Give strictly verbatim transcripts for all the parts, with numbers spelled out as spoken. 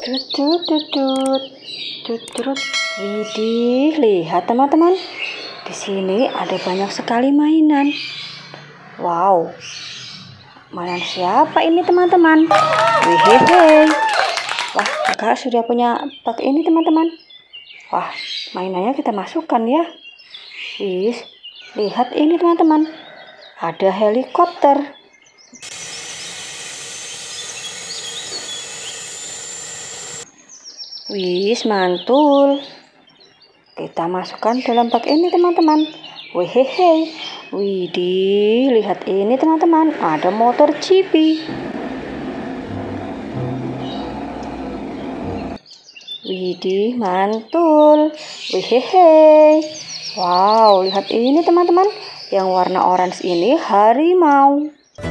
Tutut, tutut, tutut. Widih, lihat teman-teman. Di sini ada banyak sekali mainan. Wow, mainan siapa ini teman-teman? Wihehe. Wah, kakak sudah punya bak ini teman-teman. Wah, mainannya kita masukkan ya. Wih, lihat ini teman-teman. Ada helikopter. Wih, mantul. Kita masukkan dalam bak ini teman-teman. Wehehe. Widih, lihat ini teman-teman. Ada motor Chibi. Widih, mantul. Wehehe. Wow, lihat ini teman-teman. Yang warna orange ini harimau.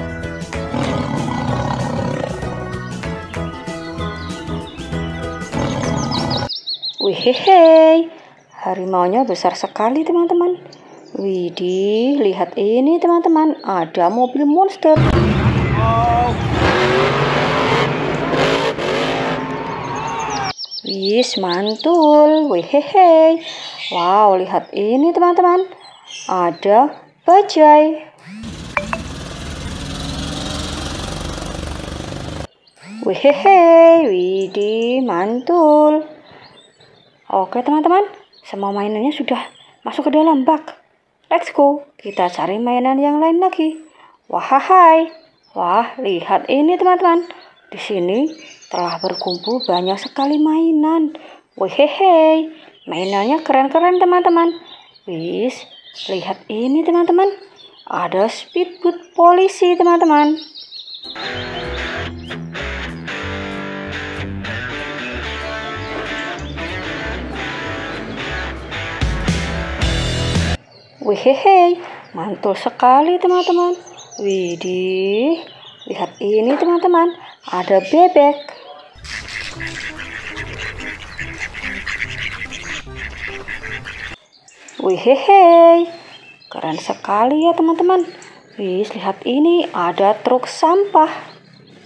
Wihehe, harimaunya besar sekali teman-teman. Widih, lihat ini teman-teman, ada mobil monster. Wis, mantul. Wihehe. Wow, lihat ini teman-teman, ada bajai. Wihehe, widih, mantul. Oke teman-teman, semua mainannya sudah masuk ke dalam bak. Let's go, kita cari mainan yang lain lagi. Wahai, wah lihat ini teman-teman. Di sini telah berkumpul banyak sekali mainan. Wehehe, mainannya keren-keren teman-teman. Wis, lihat ini teman-teman. Ada speedboat polisi teman-teman. Wihehe, mantul sekali teman-teman. Widih, lihat ini teman-teman, ada bebek. Wihehe, keren sekali ya teman-teman. Wih, lihat ini ada truk sampah.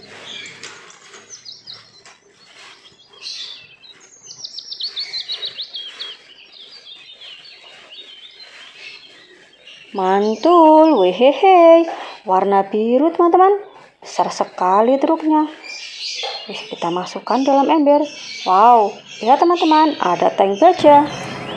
Mantul, wehehe, warna biru teman-teman, besar sekali truknya. Wih, kita masukkan dalam ember. Wow, lihat teman-teman, ada tank baja.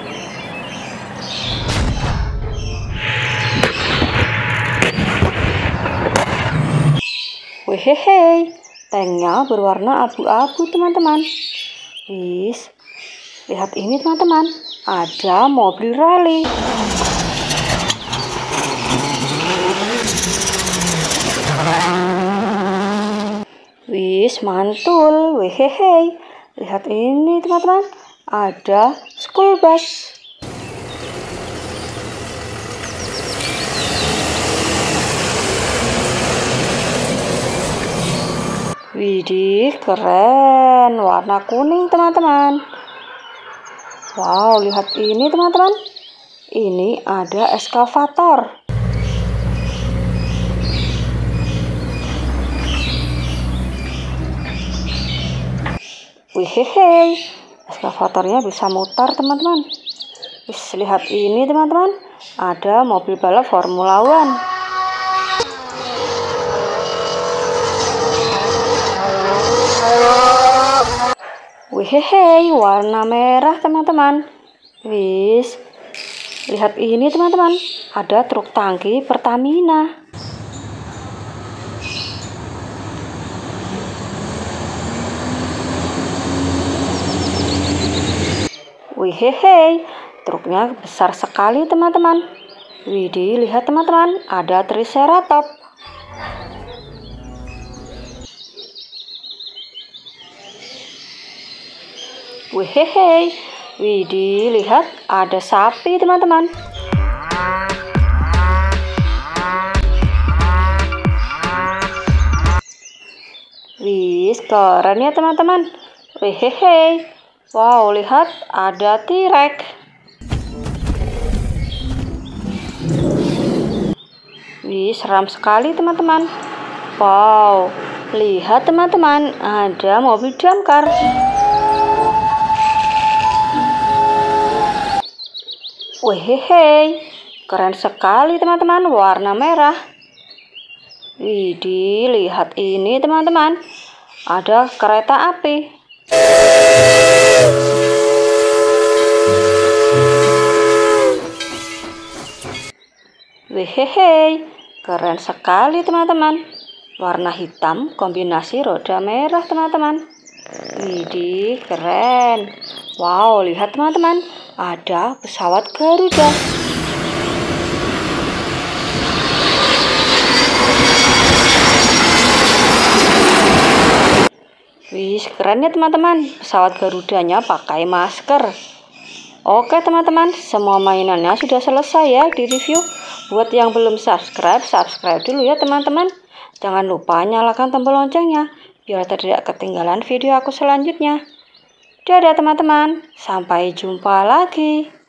Wehehe, tanknya berwarna abu-abu teman-teman. Wih, lihat ini teman-teman, ada mobil rally. Wis, mantul. Wehehe, lihat ini teman-teman, ada school bus. Widih, keren, warna kuning teman-teman. Wow, lihat ini teman-teman, ini ada eskavator. Wihehe, eskavatornya bisa mutar teman-teman. Wis, lihat ini teman-teman, ada mobil balap Formula One. Wihehe, warna merah teman-teman. Wis, lihat ini teman-teman, ada truk tangki Pertamina. Wihehe, truknya besar sekali teman-teman. Widih, lihat teman-teman, ada triceratops. Wihehe, widih, lihat ada sapi teman-teman. Wih, keren ya teman-teman. Wihehe. Wow, lihat ada T-Rex. Wih, seram sekali teman-teman. Wow, lihat teman-teman, ada mobil damkar. Wehehe, keren sekali teman-teman, warna merah. Widih, lihat ini teman-teman. Ada kereta api. Wehehe, keren sekali teman-teman. Warna hitam kombinasi roda merah teman-teman. Widih, keren. Wow, lihat teman-teman, ada pesawat Garuda. Wih, keren ya teman-teman, pesawat Garudanya pakai masker. Oke teman-teman, semua mainannya sudah selesai ya di review. Buat yang belum subscribe, subscribe dulu ya teman-teman. Jangan lupa nyalakan tombol loncengnya, biar tidak ketinggalan video aku selanjutnya. Dadah teman-teman, sampai jumpa lagi.